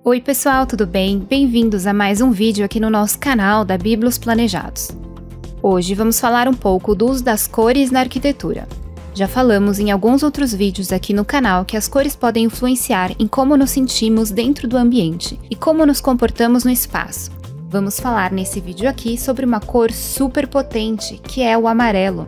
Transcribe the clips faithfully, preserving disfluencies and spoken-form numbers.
Oi pessoal, tudo bem? Bem-vindos a mais um vídeo aqui no nosso canal da Biblos Planejados. Hoje vamos falar um pouco do uso das cores na arquitetura. Já falamos em alguns outros vídeos aqui no canal que as cores podem influenciar em como nos sentimos dentro do ambiente e como nos comportamos no espaço. Vamos falar nesse vídeo aqui sobre uma cor super potente, que é o amarelo.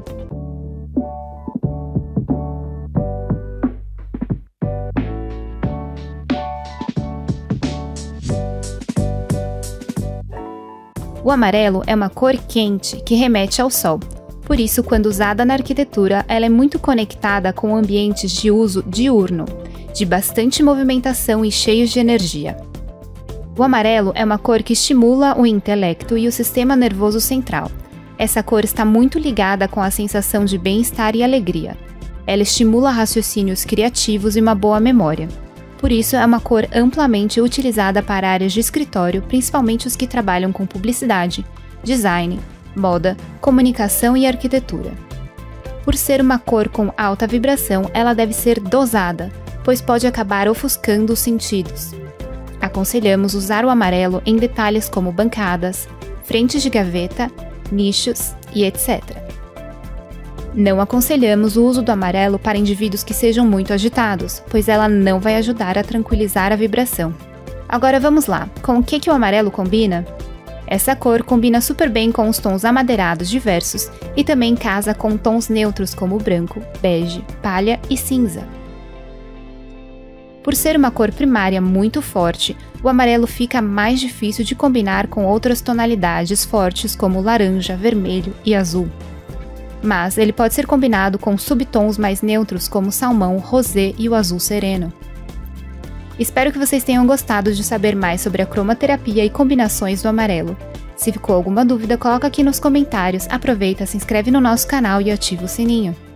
O amarelo é uma cor quente que remete ao sol. Por isso, quando usada na arquitetura, ela é muito conectada com ambientes de uso diurno, de bastante movimentação e cheios de energia. O amarelo é uma cor que estimula o intelecto e o sistema nervoso central. Essa cor está muito ligada com a sensação de bem-estar e alegria. Ela estimula raciocínios criativos e uma boa memória. Por isso, é uma cor amplamente utilizada para áreas de escritório, principalmente os que trabalham com publicidade, design, moda, comunicação e arquitetura. Por ser uma cor com alta vibração, ela deve ser dosada, pois pode acabar ofuscando os sentidos. Aconselhamos usar o amarelo em detalhes como bancadas, frentes de gaveta, nichos e etcétera. Não aconselhamos o uso do amarelo para indivíduos que sejam muito agitados, pois ela não vai ajudar a tranquilizar a vibração. Agora vamos lá, com o que, que o amarelo combina? Essa cor combina super bem com os tons amadeirados diversos e também casa com tons neutros como branco, bege, palha e cinza. Por ser uma cor primária muito forte, o amarelo fica mais difícil de combinar com outras tonalidades fortes como laranja, vermelho e azul. Mas ele pode ser combinado com subtons mais neutros como salmão, rosé e o azul sereno. Espero que vocês tenham gostado de saber mais sobre a cromoterapia e combinações do amarelo. Se ficou alguma dúvida, coloca aqui nos comentários, aproveita, se inscreve no nosso canal e ativa o sininho.